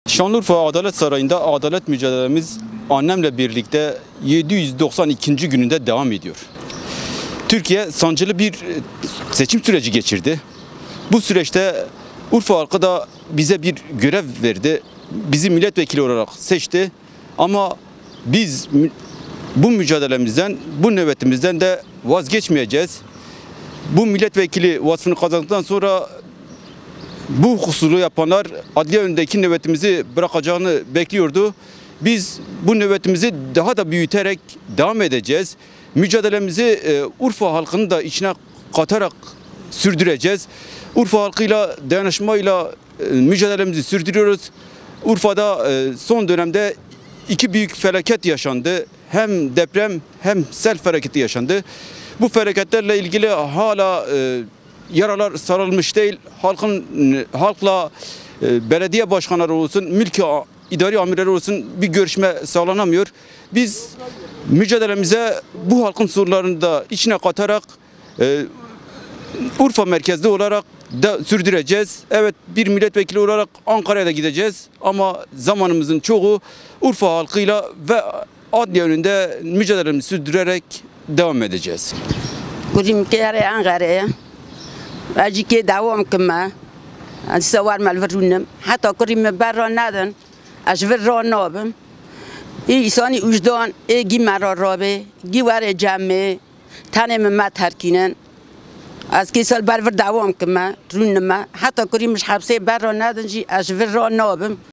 Şanlıurfa Adalet Sarayı'nda adalet mücadelemiz annemle birlikte 792. gününde devam ediyor. Türkiye sancılı bir seçim süreci geçirdi. Bu süreçte Urfa halkı da bize bir görev verdi. Bizi milletvekili olarak seçti. Ama biz bu mücadelemizden, bu nöbetimizden de vazgeçmeyeceğiz. Bu milletvekili vasfını kazandıktan sonra bu husulu yapanlar adliye önündeki nöbetimizi bırakacağını bekliyordu. Biz bu nöbetimizi daha da büyüterek devam edeceğiz. Mücadelemizi Urfa halkını da içine katarak sürdüreceğiz. Urfa halkıyla dayanışmayla mücadelemizi sürdürüyoruz. Urfa'da son dönemde iki büyük felaket yaşandı. Hem deprem hem sel felaketi yaşandı. Bu felaketlerle ilgili hala yaralar sarılmış değil. Halkla belediye başkanları olsun, mülki idari amirleri olsun bir görüşme sağlanamıyor. Biz mücadelemize bu halkın sorunlarını da içine katarak Urfa merkezli olarak da sürdüreceğiz. Evet, bir milletvekili olarak Ankara'ya da gideceğiz ama zamanımızın çoğu Urfa halkıyla ve adliye önünde mücadelemizi sürdürerek devam edeceğiz. Kurim kere Ankara'ya. Acı ki devam kıma. Sawar malverunum. Hatta kurim berran nadan. Ajver ranabım. İnsani ucdan gimara rabe, giware cami, tanem matharkinen. Az ki sal berver devam kıma, runuma. Hatta kurim hapse berran nadan ji ajver ranabım.